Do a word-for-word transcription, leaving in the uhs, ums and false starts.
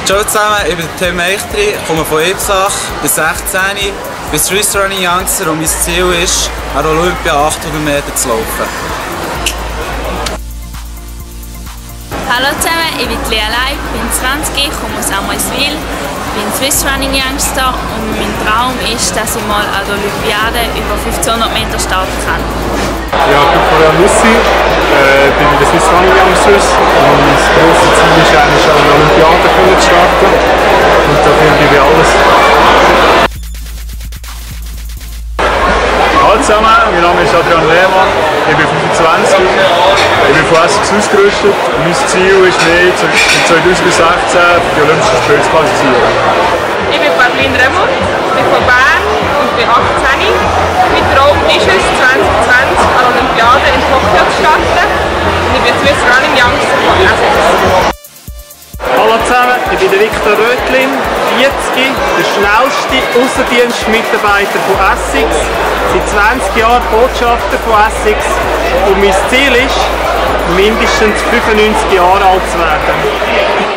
Ciao zusammen, ich bin Tim Eichtri, komme von Ipsach, bin sechzehn, bin Swiss Running Youngster und mein Ziel ist, an der Olympia achthundert Meter zu laufen. Hallo zusammen, ich bin Lea Leib, bin zwanzig, komme aus Amoiswil, bin Swiss Running Youngster und mein Traum ist, dass ich mal an der Olympiade über fünfzehnhundert Meter starten kann. Ja, ich bin Florian Mussi, äh, bin bei den Swiss Running Youngsters und das grosse Ziel ist eigentlich an der Olympiade zu starten und dafür gebe ich alles. Hallo zusammen, mein Name ist Adrian Lehmann, ich bin fünfundzwanzig, ich bin von Essex ausgerüstet und mein Ziel ist mir, zwanzig sechzehn für die Olympischen Spiele zu qualifizieren. Ich bin Pauline Remund, ich bin von Bern und bin achtzehn. Mein Traum ist es, zwanzig zwanzig an der Olympiade in Tokio zu starten und ich bin Swiss Running Youngster von Essex. Hallo zusammen, ich bin der Viktor Rötlin, vierzig, der schnellste Aussendienstmitarbeiter von Essex, seit zwanzig Jahren Botschafter von Essex und mein Ziel ist, mindestens fünfundneunzig Jahre alt zu werden.